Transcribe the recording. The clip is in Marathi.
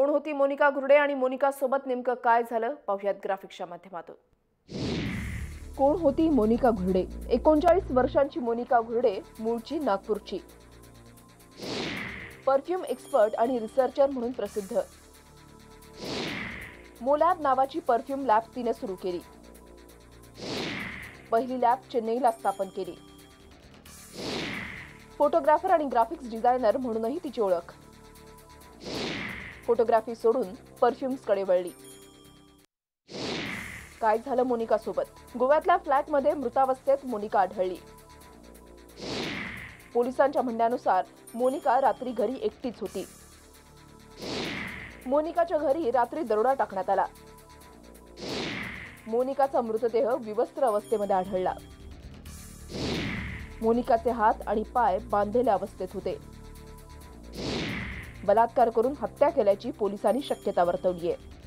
कोण होती मोनिका घुर्डे आणि मोनिका सोबत नेमकं काय झालं पाहुयात ग्राफिक्सच्या माध्यमातून। कोण होती मोनिका घुर्डे? 39 वर्षांची मोनिका घुर्डे मूळची नागपूरची, परफ्यूम एक्सपर्ट आणि रिसर्चर म्हणून प्रसिद्ध। मोलॅब नावाची परफ्यूम लॅब तिने सुरू केली। पहिली लॅब चेन्नईला स्थापन केली। फोटोग्राफर आणि ग्राफिक्स डिझायनर म्हणूनही तिची ओळख। फोटोग्राफी सोडून परफ्यूम्सकडे वळली। काय झालं मोनिका सोबत? गोव्यातल्या फ्लॅटमध्ये मृतावस्थेत मोनिका आढळली। पोलिसांच्या म्हणण्यानुसार मोनिका रात्री घरी एकटीच होती। मोनिकाच्या घरी रात्री दरोडा टाकण्यात आला। मोनिकाचा मृतदेह विवस्त्र अवस्थेमध्ये आढळला। मोनिकाचे हात आणि पाय बांधलेल्या अवस्थेत होते। बलात्कार करून हत्या केल्याची पोलिसांनी शक्यता वर्तवली आहे।